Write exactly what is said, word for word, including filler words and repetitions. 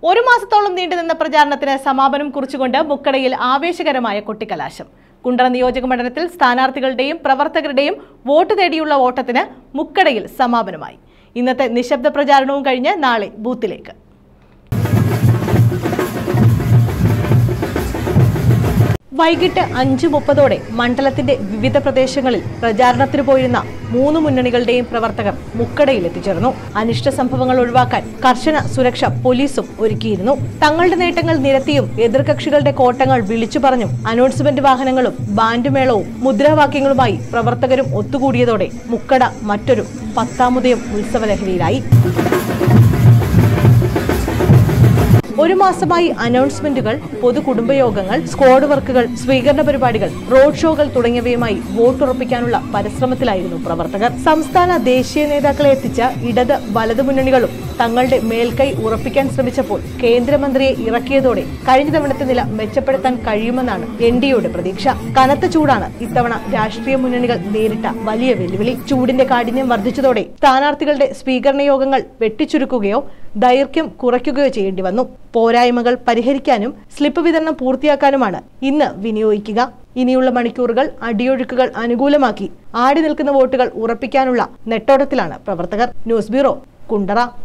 ഒരു മാസത്തോളം നീണ്ടുനിന്ന പ്രചാരണത്തിന് സമാപനം കുറിച്ചുകൊണ്ട് മുക്കടയിൽ ആവേശകരമായ കൊട്ടിക്കലാശം. കുണ്ടറ നിയോജക മണ്ഡലത്തിൽ സ്ഥാനാർത്ഥികളുടെയും പ്രവർത്തകരുടെയും വോട്ട് തേടിയുള്ള ഓട്ടത്തിന് മുക്കടയിൽ സമാപനമായി. ഇന്നത്തെ നിശബ്ദ പ്രചാരണവും കഴിഞ്ഞ് നാളെ ബൂത്തിലേക്ക്. വൈകിട്ട് അഞ്ചു മുപ്പതോടെ മണ്ഡലത്തിന്റെ വിവിധ പ്രദേശങ്ങളിൽ പ്രചാരണത്തിന് പോയിരുന്ന മൂന്ന് മുന്നണികളുടെയും പ്രവർത്തകർ മുക്കടയിൽ എത്തിച്ചേർന്നു. അനിഷ്ട സംഭവങ്ങൾ ഒഴിവാക്കാൻ കർശന സുരക്ഷ പോലീസും ഒരുക്കിയിരുന്നു. തങ്ങളുടെ നേട്ടങ്ങൾ നിരത്തിയും എതിർകക്ഷികളുടെ കോട്ടങ്ങൾ വിളിച്ചു പറഞ്ഞും അനൗൺസ്മെന്റ് വാഹനങ്ങളും ബാൻഡുമേളവും മുദ്രാവാക്യങ്ങളുമായി പ്രവർത്തകരും ഒത്തുകൂടിയതോടെ മുക്കട മറ്റൊരു പത്താമുദയം ഉത്സവലഹരിയിലായി. ഒരു മാസമായി അനൗൺസ്മെന്റുകൾ, പൊതുകുടുംബയോഗങ്ങൾ, സ്ക്വാഡ് വർക്കുകൾ, സ്വീകരണ പരിപാടികൾ, റോഡ് ഷോകൾ തുടങ്ങിയവയുമായി വോട്ടുറപ്പിക്കാനുള്ള പരിശ്രമത്തിലായിരുന്നു പ്രവർത്തകർ. സംസ്ഥാന ദേശീയ നേതാക്കളെ എത്തിച്ച ഇടത് വലത് മുന്നണികളും തങ്ങളുടെ മേൽക്കൈ ഉറപ്പിക്കാൻ ശ്രമിച്ചപ്പോൾ കേന്ദ്രമന്ത്രിയെ ഇറക്കിയതോടെ കഴിഞ്ഞ തവണത്തെ നില മെച്ചപ്പെടുത്താൻ കഴിയുമെന്നാണ് എൻ ഡി എയുടെ പ്രതീക്ഷ. കനത്ത ചൂടാണ് ഇത്തവണ രാഷ്ട്രീയ മുന്നണികൾ നേരിട്ട വലിയ വെല്ലുവിളി. ചൂടിന്റെ കാഠിന്യം വർദ്ധിച്ചതോടെ സ്ഥാനാർത്ഥികളുടെ സ്വീകരണ യോഗങ്ങൾ വെട്ടിച്ചുരുക്കുകയോ ദൈർഘ്യം കുറയ്ക്കുകയോ ചെയ്യേണ്ടി വന്നു. പോരായ്മകൾ പരിഹരിക്കാനും സ്ലിപ്പ് വിതരണം പൂർത്തിയാക്കാനുമാണ് ഇന്ന് വിനിയോഗിക്കുക. ഇനിയുള്ള മണിക്കൂറുകൾ അടിയൊഴുക്കുകൾ അനുകൂലമാക്കി ആടി നിൽക്കുന്ന വോട്ടുകൾ ഉറപ്പിക്കാനുള്ള നെട്ടോട്ടത്തിലാണ് പ്രവർത്തകർ. News bureau, Kundara.